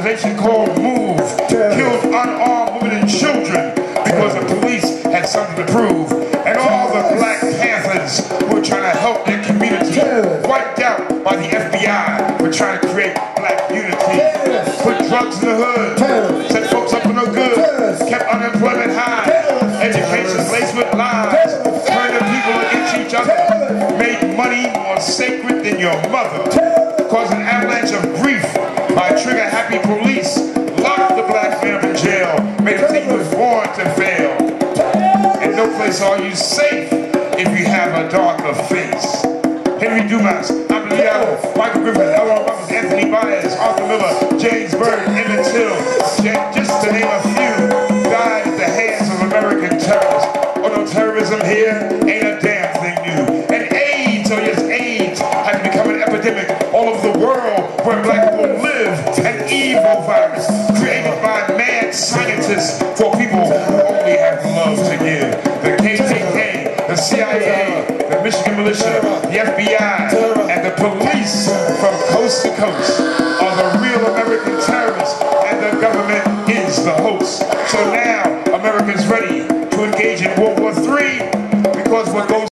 organization called MOVE killed unarmed women and children because the police had something to prove. And all the Black Panthers who were trying to help their community, wiped out by the FBI for trying to create black unity. Put drugs in the hood, set folks up for no good, kept unemployment high, education laced with lies, turned the people against each other, made money more sacred than your mother, caused an avalanche of grief by trigger-happy police, locked the black man up in jail, made him think he was born to fail. In no place are you safe if you have a darker face. Henry Dumas, Amelie Allen, Michael Griffin, L.R. Ruggles, Anthony Baez, Arthur Miller, James Byrd, Emmett Till, just to name a few, died at the hands of American terrorists. Oh no, terrorism here ain't a damn thing new. And AIDS, oh yes, AIDS, had become an epidemic all over the world where black people live. An evil virus created by mad scientists for people who only have love to give. The KKK, the CIA, the Michigan militia, the FBI, and the police from coast to coast are the real American terrorists, and the government is the host. So now